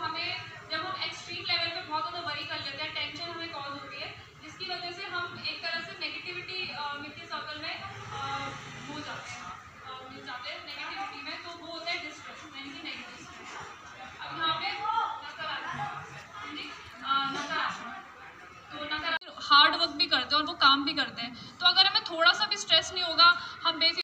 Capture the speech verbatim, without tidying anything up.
हमें जब हम एक्सट्रीम लेवल पे बहुत ज़्यादा वरी कर लेते हैं, टेंशन हमें कॉज होती है, जिसकी वजह से हम एक तरह से नेगेटिविटी के सर्कल में हो जाते हैं, मिल जाते हैं नेगेटिविटी में। तो वो होता है डिस्ट्रेस, यानी कि नेगेटिव स्ट्रेस। अब यहाँ पे नकारात्मक, तो नकारात्मक हार्ड वर्क भी करते हैं और वो काम भी करते हैं। तो अगर हमें थोड़ा सा भी स्ट्रेस नहीं होगा, हम बेफिक्र